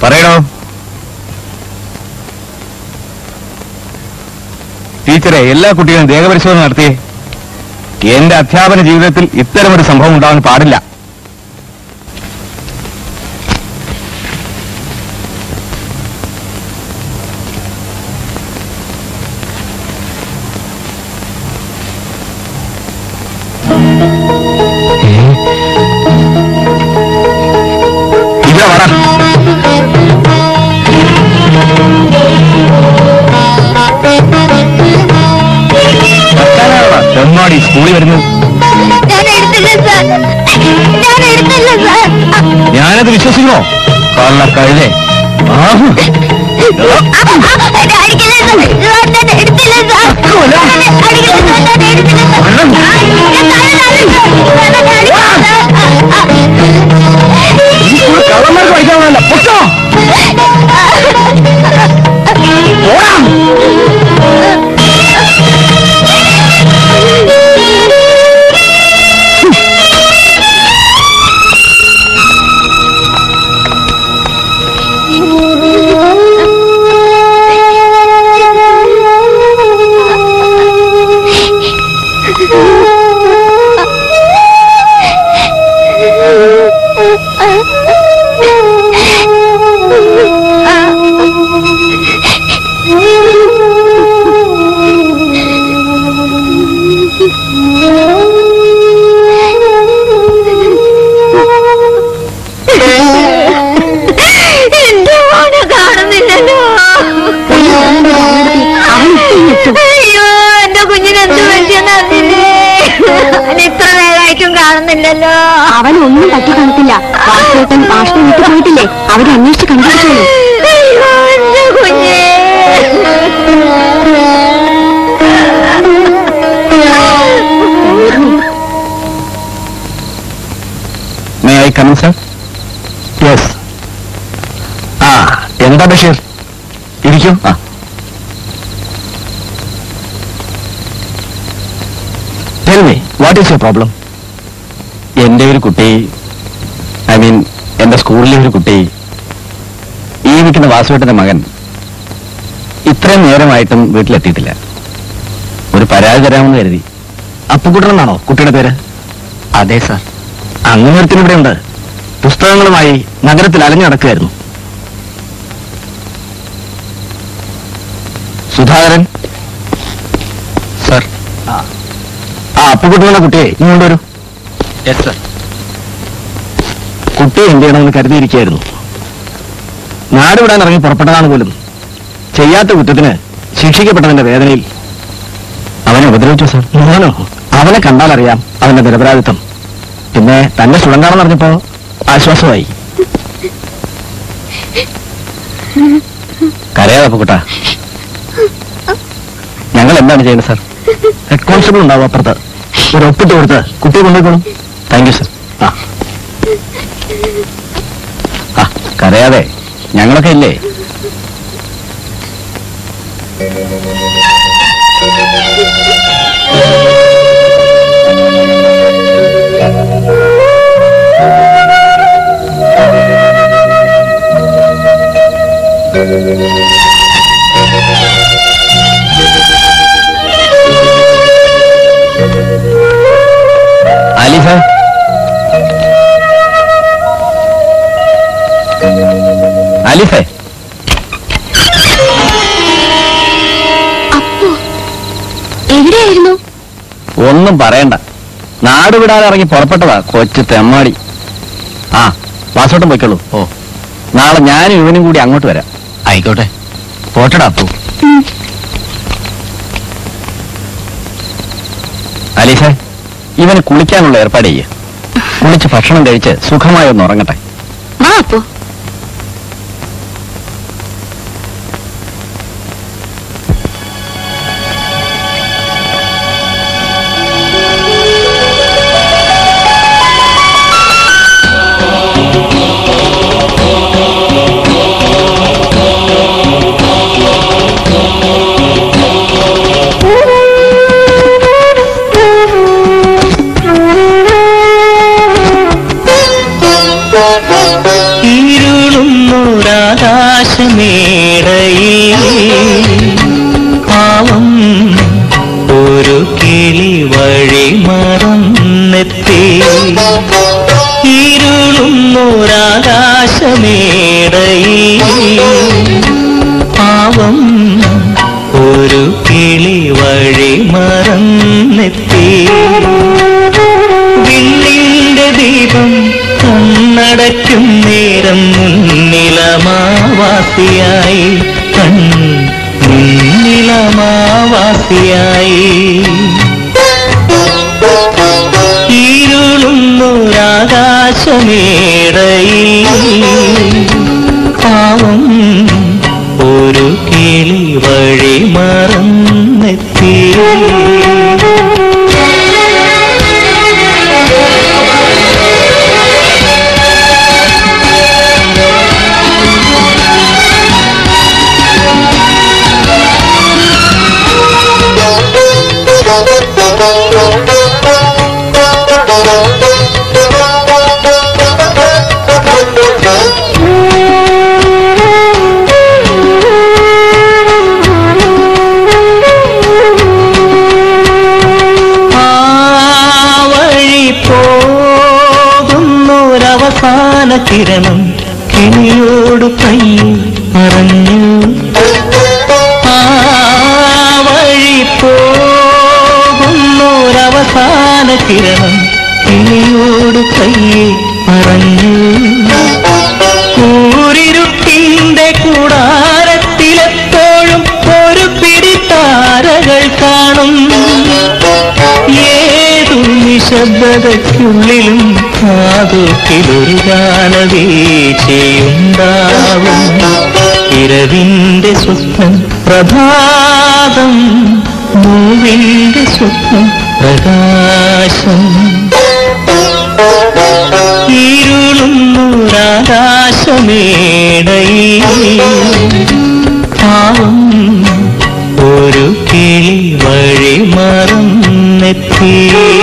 പറയണോ? ടീച്ചറെ, എല്ലാ കുട്ടികളും ദേഹപരിശോധന നടത്തിയേ. എന്റെ അധ്യാപന ജീവിതത്തിൽ ഇത്തരമൊരു സംഭവം ഉണ്ടാവാൻ പാടില്ല. തെമ്മാടി സ്കൂളിൽ വരുന്നു. ഞാനത് വിശ്വസിക്കണോ? കള്ള കഴുതേ. കള്ളന്മാർക്ക് പഠിക്കാവുന്നല്ല. പൊട്ടോ അവനൊന്നും പറ്റി കാണത്തില്ല. വാസുവേട്ടൻ മാഷിനെ വിട്ടു പോയിട്ടില്ലേ? അവരെ അന്വേഷിച്ച് കണ്ടുപിടിച്ചോളൂ. May I come in, sir? Yes. എന്താ ബഷീർ? ഇരിക്കും. Tell me, what is your problem? എന്റെ ഒരു കുട്ടി, എന്റെ സ്കൂളിലെ ഒരു കുട്ടി, ഈ നിൽക്കുന്ന വാസുവേട്ടന്റെ മകൻ ഇത്രയും നേരമായിട്ടും വീട്ടിലെത്തിയിട്ടില്ല. ഒരു പരാതി തരാമെന്ന് കരുതി. അപ്പുകുട്ടനെന്നാണോ കുട്ടിയുടെ പേര്? അതെ സാർ. അങ്ങനെ ഒരുത്തിന് ഇവിടെ ഉണ്ട്. പുസ്തകങ്ങളുമായി നഗരത്തിൽ അലഞ്ഞു നടക്കുകയായിരുന്നു. സുധാകരൻ സാർ. അപ്പുകുട്ടനെന്ന കുട്ടിയെ ഇങ്ങോട്ട് വരൂ. Yes sir. കുട്ടി എന്ത് ചെയ്യണമെന്ന് കരുതിയിരിക്കുകയായിരുന്നു. നാടുവിടാൻ ഇറങ്ങി പുറപ്പെട്ടതാണ് പോലും. ചെയ്യാത്ത കുറ്റത്തിന് ശിക്ഷിക്കപ്പെട്ടതിന്റെ വേദനയിൽ അവനെ ഉപദ്രവിച്ചു സാർ. മോനോ? അവനെ കണ്ടാലറിയാം അവന്റെ നിരപരാധിത്വം. പിന്നെ തന്റെ സുഖം അറിഞ്ഞപ്പോ ആശ്വാസമായി. കരയാതെ അപ്പുകുട്ടാ. ഞങ്ങൾ എന്താണ് ചെയ്യുന്നത് സാർ? ഹെഡ് കോൺസ്റ്റബിൾ ഉണ്ടാവും അപ്പുറത്ത്. ഒരു ഒപ്പിട്ട് കൊടുത്ത് കുട്ടിയെ കൊണ്ടുപോയിക്കോളും. Thank you sir. കരയാതെ, ഞങ്ങളൊക്കെ ഇല്ലേ? ആലിഫ, ആലിഫേ. എവിടെയായിരുന്നു? ഒന്നും പറയണ്ട. നാട് വിടാതെ ഇറങ്ങി പുറപ്പെട്ടതാ കൊച്ചു തെമ്മാടി. വാസോട്ടം പോയിക്കോളൂ. നാളെ ഞാനും ഇവനും കൂടി അങ്ങോട്ട് വരാം. ആയിക്കോട്ടെ. പോട്ടടാ അപ്പു. ആലിഫേ, ഇവന് കുളിക്കാനുള്ള ഏർപ്പാട് ചെയ്യ്. കുളിച്ച് ഭക്ഷണം കഴിച്ച് സുഖമായി ഒന്ന് ഉറങ്ങട്ടെ. ഈ പാവം ഒരു കിളി വഴി മറന്നെത്തി വിണ്ണിന്റെ ദീപം കണ്ണടയ്ക്കും നേരം മുന്നിലമാവാസിയായി മുന്നിലമാവാസിയായി ഇരുളുന്നൊരാകാശമേടയിൽ പാവം ഒരു കിളി വഴി മറന്നെത്തി കിരണം കിളിയോട് പയ്യെ പറഞ്ഞു ആ വഴി പോകുന്നൊരവസാന കിരണം കിളിയോട് പയ്യെ പറഞ്ഞു കൂരിരുട്ടിന്റെ കൂടാരത്തിലെപ്പോഴും ഒരു പിടി താരകൾ കാണും ഏതു നിശബ്ദതയ്ക്കുള്ളിലും കാതുക്കിലൊരു ഗാനവീചിയുണ്ടാവും ഇരവിന്റെ സ്വപ്നം പ്രഭാതം മൂവിന്റെ സ്വപ്നം പ്രകാശം ഇരുളുന്നൊരാകാശമേടയിൽ പാവം ഒരു കിളി വഴി മറന്നെത്തി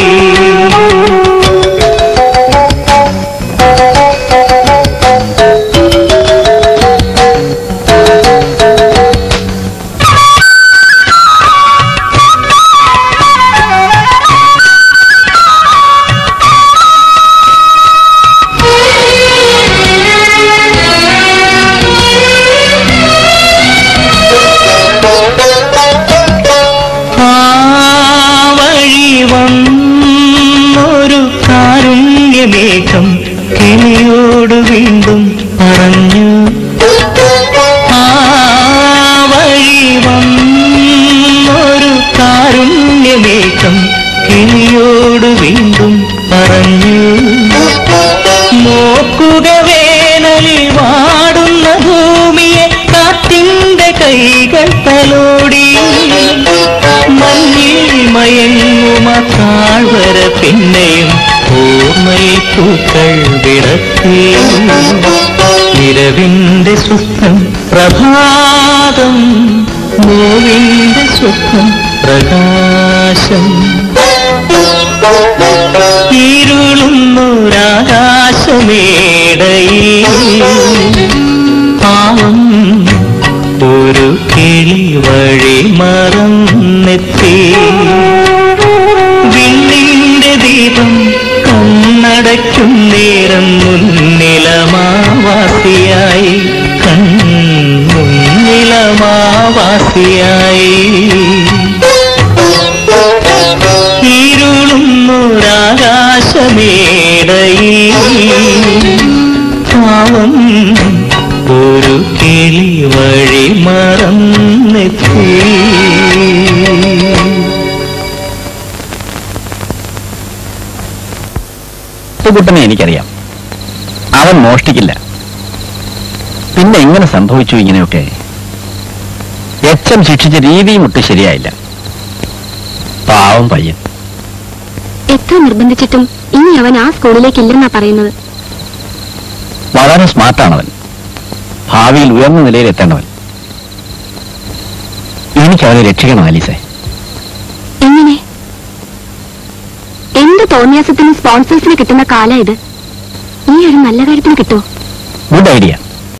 മേഘം കിളിയോട് വീണ്ടും പറഞ്ഞു ആ വഴി വന്നൊരു കാരുണ്യമേഘം കിളിയോട് വീണ്ടും പറഞ്ഞു നോക്കുക വേനലിൽ വാടുന്ന ഭൂമിയെ കാറ്റിന്റെ കൈകൾ തലോടി മഞ്ഞിൽ മയങ്ങുമ താഴ്വര പിന്നെയും ഓർമ്മയിൽ പൂക്കൾ വിടത്തി ഇരവിന്റെ സ്വപ്നം പ്രഭാതം നോവിന്റെ സ്വപ്നം പ്രകാശം ഇരുളുന്നൊരാകാശമേടയിൽ പാവം ഒരു കിളി വഴി മറന്നെത്തി വിണ്ണിന്റെ ദീപം കണ്ണടയ്ക്കും നേരം മുന്നിലമാവാസിയായി മുന്നിലമാവാസിയായി ഇരുളുന്നൊരാകാശമേടയിൽ പാവം ഒരു കിളി വഴി മറന്നെത്തി കുട്ടനെ എനിക്കറിയാം. അവൻ മോഷ്ടിക്കില്ല. പിന്നെ എങ്ങനെ സംഭവിച്ചു ഇങ്ങനെയൊക്കെ? എച്ചം ശിക്ഷിച്ച രീതിയും ഒട്ടും ശരിയായില്ല. പാവം പയ്യൻ. എത്ര നിർബന്ധിച്ചിട്ടും ഇനി അവൻ ആ സ്കൂളിലേക്കില്ലെന്നാ പറയുന്നത്. വളരെ സ്മാർട്ടാണവൻ. ഭാവിയിൽ ഉയർന്ന നിലയിൽ എത്തേണ്ടവൻ. എനിക്ക് അവനെ രക്ഷിക്കണം ആലീസെ. എങ്ങനെ? എന്ത് തോന്നിയാസത്തിന് സ്പോൺസേഴ്സിന് കിട്ടുന്ന കാലം ഇത്. ഈ ഒരു നല്ല കാര്യത്തിന് കിട്ടുമോ? Good idea.